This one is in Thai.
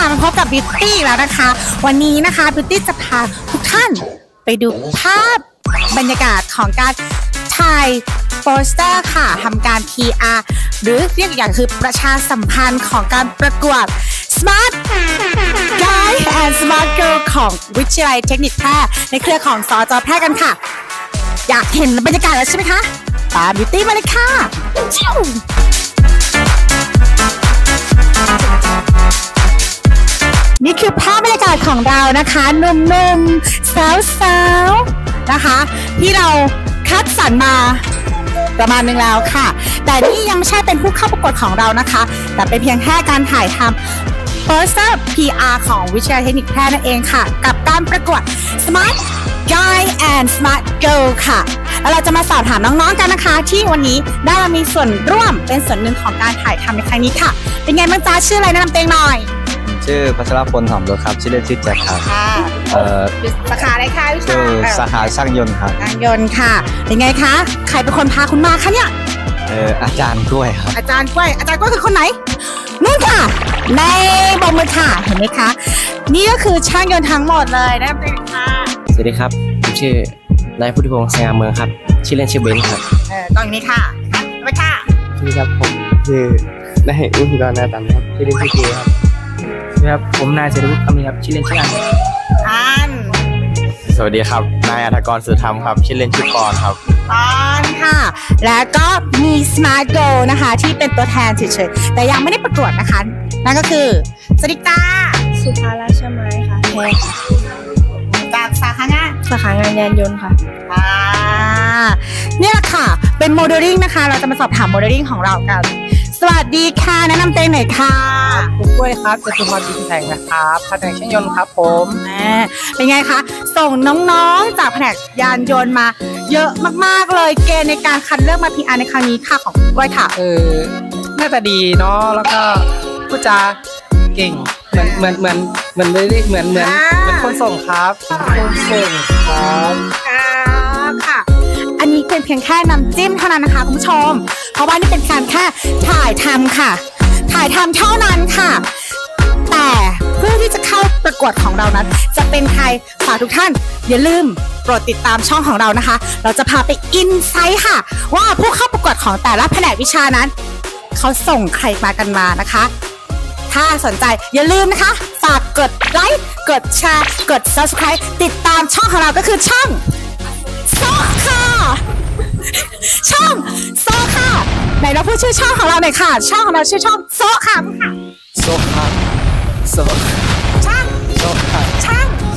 มาพบกับบิวตี้แล้วนะคะวันนี้นะคะบิวตี้จะพาทุกท่านไปดูภาพบรรยากาศของการถ่ายโปสเตอร์ค่ะทำการ PR หรือเรียกอย่างคือประชาสัมพันธ์ของการประกวด Smart Guy and Smart Girl ของวิทยาลัยเทคนิคแพร่ในเครือของสจ.แพร่กันค่ะอยากเห็นบรรยากาศแล้วใช่ไหมคะตามบิวตี้มาเลยค่ะนี่คือภาพบรรยากาศของเรานะคะหนุ่มๆสาวๆนะคะที่เราคัดสรรมาประมาณนึงแล้วค่ะแต่นี่ยังไม่ใช่เป็นผู้เข้าประกวดของเรานะคะแต่เป็นเพียงแค่การถ่ายทำโปสเตอร์ PR ของวิทยาลัยเทคนิคแพร่นั่นเองค่ะกับการประกวด Smart Guy and Smart Girl ค่ะแล้วเราจะมาสอบถามน้องๆกันนะคะที่วันนี้ได้มามีส่วนร่วมเป็นส่วนหนึ่งของการถ่ายทำในครั้งนี้ค่ะเป็นไงบ้างจ๊ะชื่ออะไรแนะนำตัวเองหน่อยชื่อพัชรพลหอมรถครับชื่อเล่นชื่อแจ็คครับสาขาอะไรคะวิชาสาขาช่างยนต์ครับช่างยนต์ค่ะเป็นไงคะใครเป็นคนพาคุณมาคะเนี่ยอาจารย์กล้วยครับอาจารย์กล้วยคือคนไหนนู่นค่ะในบอมมือค่ะเห็นไหมคะนี่ก็คือช่างยนต์ทั้งหมดเลยแนะนำตัวเองค่ะสวัสดีครับผมชื่อนายพุทธิพงษ์สง่าเมืองครับชื่อเล่นชื่อเบนครับตอนนี้ค่ะไปค่ะสวัสดีครับผมชื่อนายอุทิศนาตันครับชื่อเล่นชื่อเกครับครับผมนายเสรีวุฒิคำนี้ครับชื่อเล่นชื่ออันสวัสดีครับนายอัธกรสื่อธรรมครับชื่อเล่นชื่อปอนครับปอนค่ะแล้วก็มี Smart Girl นะคะที่เป็นตัวแทนเฉยๆแต่ยังไม่ได้ประกวดนะคะนั่นก็คือสวัสดีจ้าสุภาราชไม้ค่ะแพรจากสาขางานยานยนต์ค่ะเนี่ยแหละค่ะเป็นโมเดลลิ่งนะคะเราจะมาสอบถามโมเดลลิ่งของเรากันสวัสดีค่ะแนะนำตัวเองหน่อยค่ะคุณกล้วยครับจตุพร บินแสงนะครับแผนกช่างยนต์ครับผมเป็นไงคะส่งน้องๆจากแผนกยานยนต์มาเยอะมากๆเลยเกณฑ์ในการคัดเลือกมา PR ในครั้งนี้ค่ะของกล้วยค่ะน่าจะดีเนาะแล้วก็พูดจาเก่งเหมือนคนส่งครับคนส่งครับค่ะอันนี้เป็นเพียงแค่น้ำจิ้มเท่านั้นนะคะคุณผู้ชมเพราะว่านี่เป็นการแค่ถ่ายทำค่ะถ่ายทำเท่านั้นค่ะแต่เพื่อที่จะเข้าประกวดของเรานั้นจะเป็นใครฝากทุกท่านอย่าลืมโปรดติดตามช่องของเรานะคะเราจะพาไปอินไซต์ค่ะว่าผู้เข้าประกวดของแต่ละแผนกวิชานั้นเขาส่งใครมากันมานะคะถ้าสนใจอย่าลืมนะคะฝากกดไลค์กดแชร์กด Subscribe ติดตามช่องของเราก็คือช่องโซค่ะช่องโซค่ะไหนเราพูดชื่อช่องของเราหน่อยค่ะช่องของเราชื่อช่องโซค่ะโซค่ะโซช่างโซค่ะช่าง